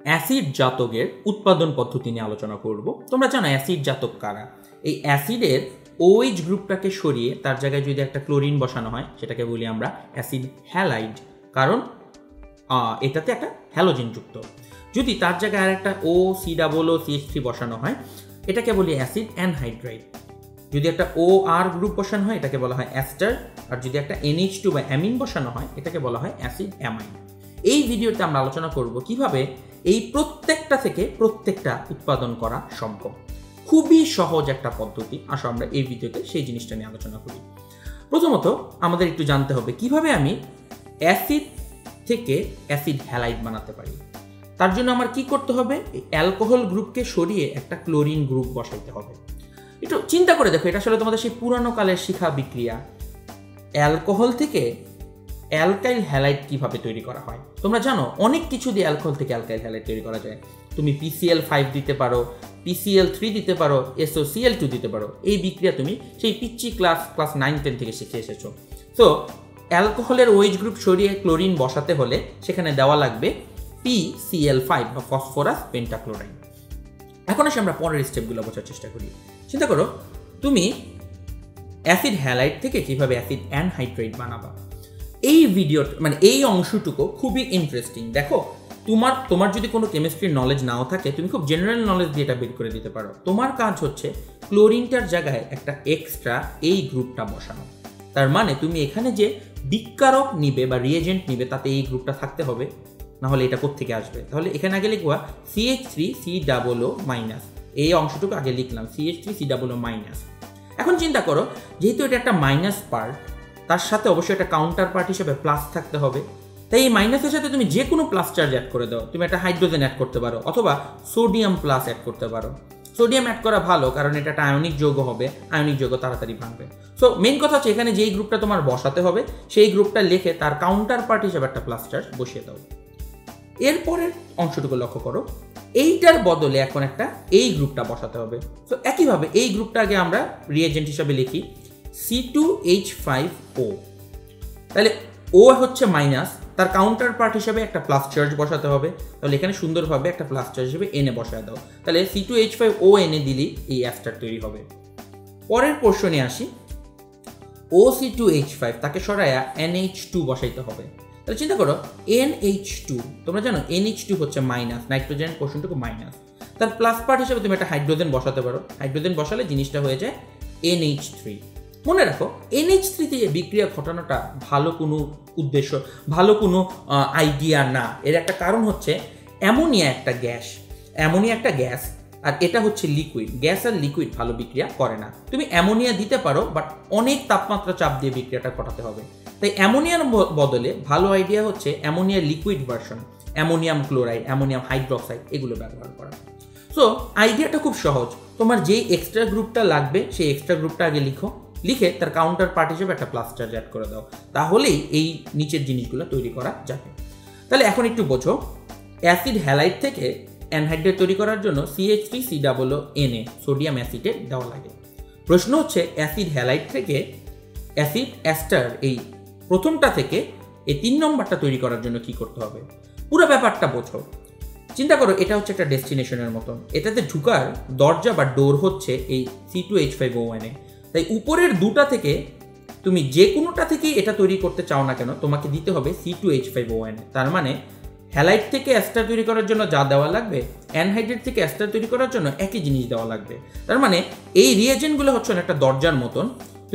Acid জাতকের উৎপাদন পদ্ধতি নিয়ে আলোচনা করব। তোমরা জানো অ্যাসিড জাতক কারা। এই অ্যাসিডের OH গ্রুপটাকে সরিয়ে তার জায়গায় যদি একটা ক্লোরিন বসানো হয় সেটাকে বলি আমরা অ্যাসিড হ্যালাইড, কারণ এটাতে একটা হ্যালোজেন যুক্ত। যদি তার জায়গায় আর একটা OCOOCH3 বসানো হয় এটাকে বলি অ্যাসিড অ্যানহাইড্রাইড। যদি একটা OR গ্রুপ বসানো হয় এটাকে বলা হয় অ্যাস্টার, আর যদি একটা NH2 বা অ্যামিন বসানো হয় এটাকে বলা হয় অ্যাসিড অ্যামাইন। এই ভিডিওতে আমরা আলোচনা করব কিভাবে এই প্রত্যেকটা থেকে প্রত্যেকটা উৎপাদন করা সম্ভব। খুবই সহজ একটা পদ্ধতি। আসো আমরা এই ভিডিওতে সেই জিনিসটা নিয়ে আলোচনা করি। প্রথমত আমাদের একটু জানতে হবে কিভাবে আমি অ্যাসিড থেকে অ্যাসিড হ্যালাইড বানাতে পারি। তার জন্য আমার কি করতে হবে, অ্যালকোহল গ্রুপকে সরিয়ে একটা ক্লোরিন গ্রুপ বসাইতে হবে। একটু চিন্তা করে দেখো, এটা আসলে তোমাদের সেই পুরানো কালের শিখা বিক্রিয়া। অ্যালকোহল থেকে অ্যালকাইল হ্যালাইড কিভাবে তৈরি করা হয় তোমরা জানো। অনেক কিছু দিয়ে অ্যালকোহল থেকে অ্যালকাইল হ্যালাইড তৈরি করা যায়। তুমি PCl5 দিতে পারো, PCl3 দিতে পারো, SOCl2 দিতে পারো। এই বিক্রিয়া তুমি সেই পিচ্চি ক্লাস 9-10 থেকে শিখে এসেছো। সো অ্যালকোহলের OH গ্রুপ সরিয়ে ক্লোরিন বসাতে হলে সেখানে দেওয়া লাগবে PCl5 বা ফসফরাস পেন্টাক্লোরাইড। এখন আসে আমরা পরের স্টেপগুলো বোঝার চেষ্টা করি। চিন্তা করো তুমি অ্যাসিড হ্যালাইড থেকে কিভাবে অ্যাসিড অ্যানহাইড্রাইড বানাবা। এই ভিডিও এই অংশটুকু খুবই ইন্টারেস্টিং। দেখো তোমার যদি কোনো কেমিস্ট্রির নলেজ নাও থাকে তুমি খুব জেনারেল নলেজ দিয়ে এটা বের করে দিতে পারো। তোমার কাজ হচ্ছে ক্লোরিনটার জায়গায় একটা এক্সট্রা এই গ্রুপটা বসানো। তার মানে তুমি এখানে যে বিক্কারক নিবে বা রিয়েজেন্ট নিবে তাতে এই গ্রুপটা থাকতে হবে, না হলে এটা কোত্থেকে আসবে। তাহলে এখানে আগে লিখবা CH3COO-। এই অংশটুকু আগে লিখলাম CH3COO-। এখন চিন্তা করো, যেহেতু এটা একটা মাইনাস পার্ট, তার সাথে অবশ্যই একটা কাউন্টার পার্ট হিসেবে প্লাস থাকতে হবে। তাই এই মাইনাসের সাথে তুমি যে কোনো প্লাস চার্জ অ্যাড করে দাও। তুমি একটা হাইড্রোজেন অ্যাড করতে পারো অথবা সোডিয়াম প্লাস অ্যাড করতে পারো। সোডিয়াম অ্যাড করা ভালো, কারণ এটা একটা আয়নিক যৌগ হবে, আয়নিক যৌগ তাড়াতাড়ি ভাঙবে। সো মেইন কথা হচ্ছে এখানে যেই গ্রুপটা তোমার বসাতে হবে সেই গ্রুপটা লিখে তার কাউন্টার পার্ট হিসেবে একটা প্লাস চার্জ বসিয়ে দাও। এরপরের অংশটুকু লক্ষ্য করো, এইটার বদলে এখন একটা এই গ্রুপটা বসাতে হবে। তো একইভাবে এই গ্রুপটা আগে আমরা রিয়েজেন্ট হিসাবে লিখি C2H5O। তাহলে O হচ্ছে মাইনাস, তার কাউন্টার পার্ট হিসেবে একটা প্লাস চার্জ বসাতে হবে। তাহলে এখানে সুন্দরভাবে একটা প্লাস চার্জ হিসেবে Na বসায় দাও। তাহলে C2H5O Na দিলেই এই অ্যাস্টার তৈরি হবে। পরের পোর্শনে আসি, OC2H5 তাকে সরায়া NH2 বসাইতে হবে। তাহলে চিন্তা করো NH2, তোমরা জানো NH2 হচ্ছে মাইনাস, নাইট্রোজেন পোর্শনটুকু মাইনাস। তার প্লাস পার্ট হিসেবে তুমি একটা হাইড্রোজেন বসাতে পারো। হাইড্রোজেন বসালে জিনিসটা হয়ে যায় NH3। মনে রাখো NH3 দিয়ে বিক্রিয়া ঘটানোটা ভালো কোনো উদ্দেশ্য, ভালো কোনো আইডিয়া না। এর একটা কারণ হচ্ছে অ্যামোনিয়া একটা গ্যাস, আর এটা হচ্ছে লিকুইড। গ্যাস আর লিকুইড ভালো বিক্রিয়া করে না। তুমি অ্যামোনিয়া দিতে পারো, বাট অনেক তাপমাত্রা চাপ দিয়ে বিক্রিয়াটা ঘটাতে হবে। তাই অ্যামোনিয়ার বদলে ভালো আইডিয়া হচ্ছে অ্যামোনিয়ার liquid version, ammonium chloride, ammonium hydroxide এগুলো ব্যবহার করা। সো আইডিয়াটা খুব সহজ। তোমার যেই এক্সট্রা গ্রুপটা লাগবে সেই এক্সট্রা গ্রুপটা আগে লিখে তার কাউন্টার পার্ট হিসেবে একটা প্লাস চার্জ অ্যাড করে দাও। তাহলেই এই নিচের জিনিসগুলো তৈরি করা যাবে। তাহলে এখন একটু বোঝো, অ্যাসিড হ্যালাইড থেকে অ্যানহাইড্রাইড তৈরি করার জন্য CH3COO-Na সোডিয়াম অ্যাসিটেট দেওয়া লাগে। প্রশ্ন হচ্ছে অ্যাসিড হ্যালাইড থেকে অ্যাসিড অ্যাস্টার এই প্রথমটা থেকে এই 3 নম্বরটা তৈরি করার জন্য কি করতে হবে পুরো ব্যাপারটা বোঝো। চিন্তা করো এটা হচ্ছে একটা ডেস্টিনেশনের মতন, এটাতে ঢুকার দরজা বা ডোর হচ্ছে এই C2H5O-Na। তাই উপরের দুটা থেকে তুমি যে কোনোটা থেকেই এটা তৈরি করতে চাও না কেন তোমাকে দিতে হবে C2H5O-Na। তার মানে হ্যালাইড থেকে অ্যাস্টার তৈরি করার জন্য যা দেওয়া লাগবে অ্যানহাইড্রাইড থেকে অ্যাস্টার তৈরি করার জন্য একই জিনিস দেওয়া লাগবে। তার মানে এই রিয়েজেন্টগুলো হচ্ছে একটা দরজার মতন।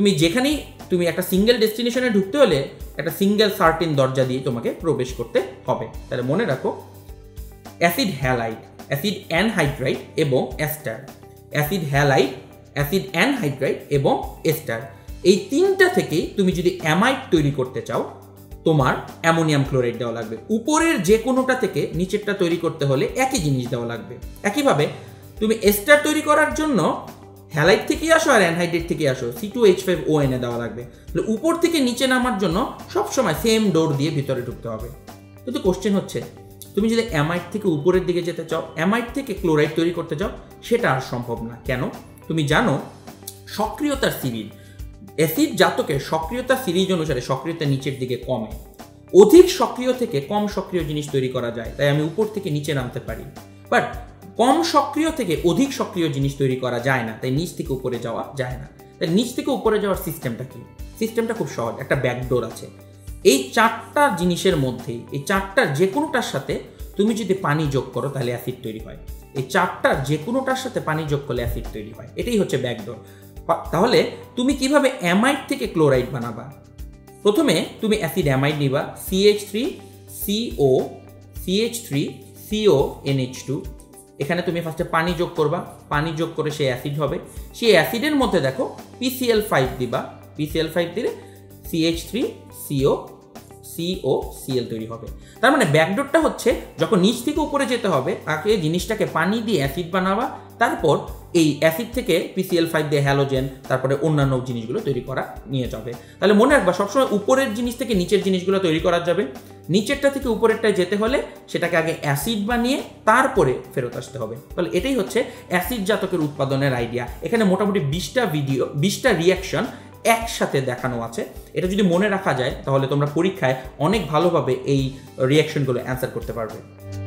তুমি একটা সিঙ্গেল ডেস্টিনেশনে ঢুকতে হলে একটা সিঙ্গেল সার্টিন দরজা দিয়ে তোমাকে প্রবেশ করতে হবে। তাহলে মনে রাখো অ্যাসিড হ্যালাইড, অ্যাসিড অ্যানহাইড্রাইড এবং ester, acid halide, acid anhydride এবং এস্টার, এই তিনটা থেকেই তুমি যদি অ্যামাইড তৈরি করতে চাও তোমার অ্যামোনিয়াম ক্লোরাইড দেওয়া লাগবে। উপরের যে কোনোটা থেকে নিচেরটা তৈরি করতে হলে একই জিনিস দেওয়া লাগবে। একইভাবে তুমি এস্টার তৈরি করার জন্য হ্যালাইড থেকে আসো আর অ্যানহাইড্রাইড থেকে আসো, C2H5O-Na দেওয়া লাগবে। তাহলে উপর থেকে নিচে নামার জন্য সবসময় সেম ডোর দিয়ে ভিতরে ঢুকতে হবে। কিন্তু কোশ্চেন হচ্ছে তুমি যদি অ্যামাইড থেকে উপরের দিকে যেতে চাও, অ্যামাইড থেকে ক্লোরাইড তৈরি করতে চাও, সেটা আর সম্ভব না। কেন? তুমি জানো সক্রিয়তার সিরিজ, অ্যাসিড জাতকের সক্রিয়তা সিরিজ অনুসারে সক্রিয়তা নিচের দিকে কমে। অধিক সক্রিয় থেকে কম সক্রিয় জিনিস তৈরি করা যায়, তাই আমি উপর থেকে নিচে নামতে পারি। বাট কম সক্রিয় থেকে অধিক সক্রিয় জিনিস তৈরি করা যায় না, তাই নিচ থেকে উপরে যাওয়া যায় না। তাই নিচ থেকে উপরে যাওয়ার সিস্টেমটা কি? সিস্টেমটা খুব সহজ, একটা ব্যাকডোর আছে। এই 4টা জিনিসের মধ্যেই, এই 4টার যে কোনোটার সাথে তুমি যদি পানি যোগ করো তাহলে অ্যাসিড তৈরি হয়। এই 4টার যে কোনোটার সাথে পানি যোগ করলে অ্যাসিড তৈরি হয়, এটাই হচ্ছে ব্যাকডোর। তাহলে তুমি কিভাবে অ্যামাইড থেকে ক্লোরাইড বানাবা? প্রথমে তুমি অ্যাসিড অ্যামাইড নিবা, CH3CO, CH3CO, NH2। এখানে তুমি ফার্স্টে পানি যোগ করবা, পানি যোগ করে সেই অ্যাসিড হবে। সেই অ্যাসিডের মধ্যে দেখো PCl5 দিবা, PCl5 দিলে CH3CO, COCl তৈরি হবে। তার মানে ব্যাকডোরটা হচ্ছে যখন নিচ থেকে উপরে যেতে হবে, আগে জিনিসটাকে পানি দিয়ে অ্যাসিড বানাবা, তারপর এই অ্যাসিড থেকে PCl5 দিয়ে হ্যালোজেন, তারপরে অন্যান্য জিনিসগুলো তৈরি করা নিয়ে যাবে। তাহলে মনে রাখবা সবসময় উপরের জিনিস থেকে নিচের জিনিসগুলো তৈরি করা যাবে। নিচেরটা থেকে উপরেরটায় যেতে হলে সেটাকে আগে অ্যাসিড বানিয়ে তারপরে ফেরত আসতে হবে। তাহলে এটাই হচ্ছে অ্যাসিড জাতকের উৎপাদনের আইডিয়া। এখানে মোটামুটি 20টা রিয়াকশন একসাথে দেখানো আছে। এটা যদি মনে রাখা যায় তাহলে তোমরা পরীক্ষায় অনেক ভালোভাবে এই রিয়াকশনগুলো অ্যান্সার করতে পারবে।